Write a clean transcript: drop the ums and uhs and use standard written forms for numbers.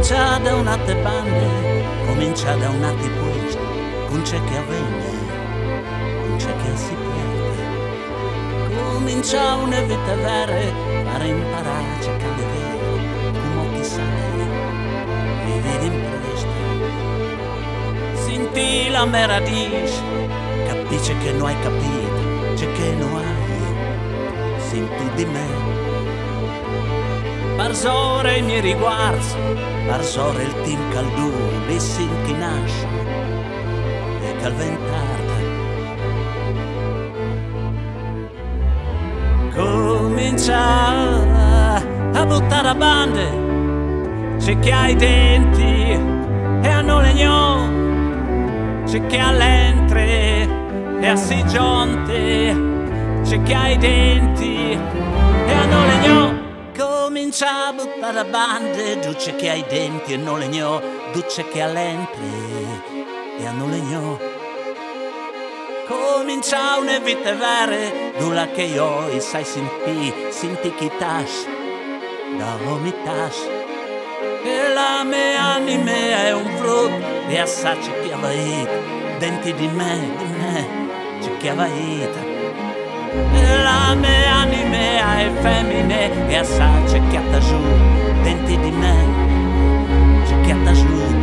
Comincia da un'altra bande, comincia da un'altra questo, con c'è che avvenne, con c'è che si perde. Comincia una vita vera, per imparare a cercare vero, come chi sai, vivere in presto. Senti la meraviglia, capisci che non hai capito, c'è che non hai, senti di me. Barzore i miei riguardi, barzore il team caldu, le che nasce e calventarda. Comincia a buttare a bande, c'è chi ha i denti e hanno legno, c'è chi ha l'entre e ha si giunte, c'è chi ha i denti e hanno legno. Comincia a buttare a bande, duce che ha i denti e non legno, duce che ha l'entre e hanno legno. Comincia una vita vera, nulla che io e sai senti chi tas, da omitas. E la mia anima è un frutto e assaggia che aveva denti di me, c'è che aveva. E la mia anima è femmine e assaggia che ha giù denti di me, c'è che ha giù.